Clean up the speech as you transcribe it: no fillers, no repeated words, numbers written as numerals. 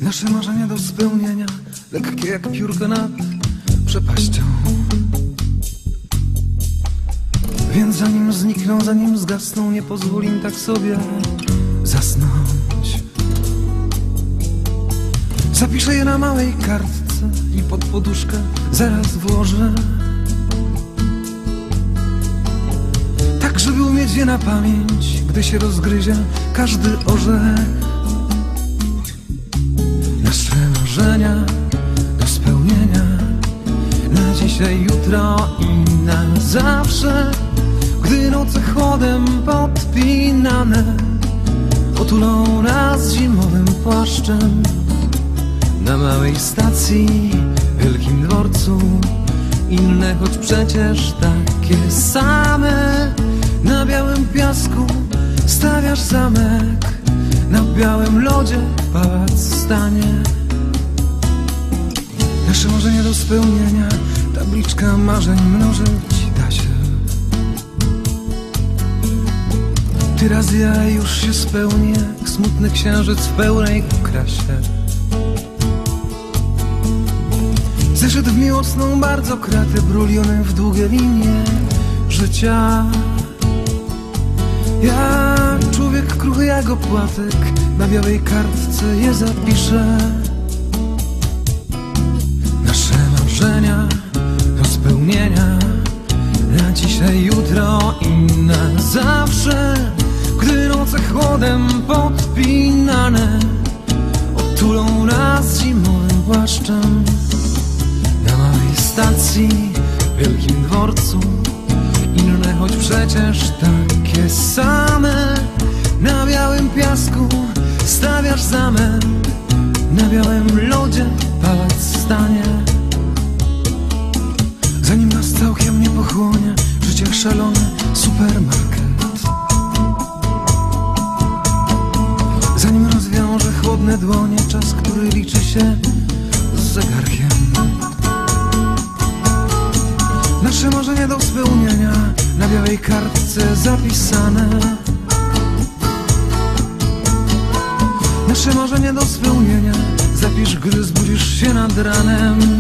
Nasze marzenia do spełnienia, lekkie jak piórko nad przepaścią. Więc zanim znikną, zanim zgasną, nie pozwól im tak sobie zasnąć. Zapiszę je na małej kartce i pod poduszkę zaraz włożę, tak żeby umieć je na pamięć, gdy się rozgryzie każdy orzech. Nasze marzenia do spełnienia, na dzisiaj, jutro i na zawsze. Gdy noce chłodem podpinane otulą nas zimowym płaszczem, na małej stacji, wielkim dworcu, inne choć przecież takie same. Na białym piasku stawiasz zamek, na białym lodzie pałac stanie. Nasze marzenia do spełnienia, tabliczka marzeń mnożyć da się. Ty raz ja już się spełnię, jak smutny księżyc w pełnej krasie. Zeszyt w miłosną bardzo kratę, bruliony w długie linie życia. Ja, człowiek kruchy jak opłatek, na białej kartce je zapiszę. Nasze marzenia do spełnienia, na dzisiaj, jutro i na zawsze. Gdy noce chłodem podpinane otulą nas zimowym płaszczem, na małej stacji, wielkim dworcu, inne choć przecież takie same. Na białym piasku stawiasz zamek, na białym lodzie pałac stanie. Zanim nas całkiem nie pochłonie życie szalony supermarket, zanim rozwiąże chłodne dłonie czas, który liczy się z zegarkiem. Nasze marzenia do spełnienia, na białej kartce zapisane. Nasze marzenia do spełnienia zapisz, gdy zbudzisz się nad ranem.